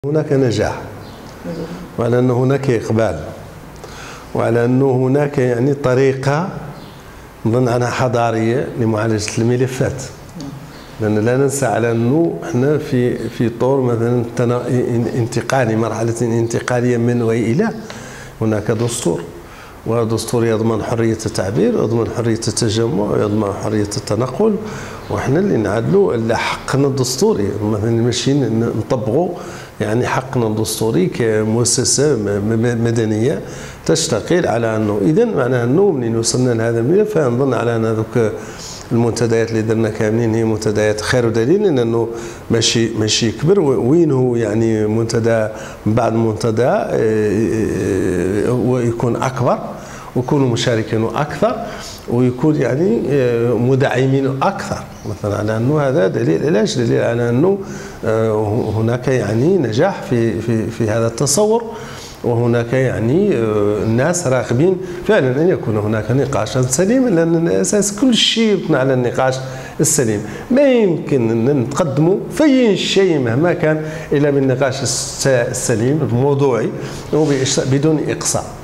هناك نجاح، وعلى أن هناك إقبال، وعلى أن هناك يعني طريقة نظن أنها حضارية لمعالجة الملفات. لأن لا ننسى على أنه احنا في طور مثلا انتقالي، مرحلة انتقالية من وإلى. هناك دستور، ودستور يضمن حرية التعبير، يضمن حرية التجمع، يضمن حرية التنقل، وحنا اللي نعدلوا حقنا الدستوري مثلا ماشي نطبقوا يعني حقنا الدستوري كمؤسسة مدنية تشتغل على أنه إذا معناه أنه منين وصلنا لهذا الملف فنظن على أن هذوك المنتديات اللي درنا كاملين هي منتديات خير ودليل، لأنه ماشي كبر. وين هو يعني منتدى من بعد منتدى ويكون أكبر، ويكونوا مشاركين أكثر، ويكون يعني مدعمين أكثر مثلا، على أنه هذا دليل. علاش دليل على أنه هناك يعني نجاح في هذا التصور، وهناك يعني الناس راغبين فعلا أن يكون هناك نقاشا سليما، لأن أساس كل شيء يبنى على النقاش السليم. ما يمكن أن نتقدموا في أي شيء مهما كان إلا بالنقاش السليم الموضوعي وبدون إقصاء.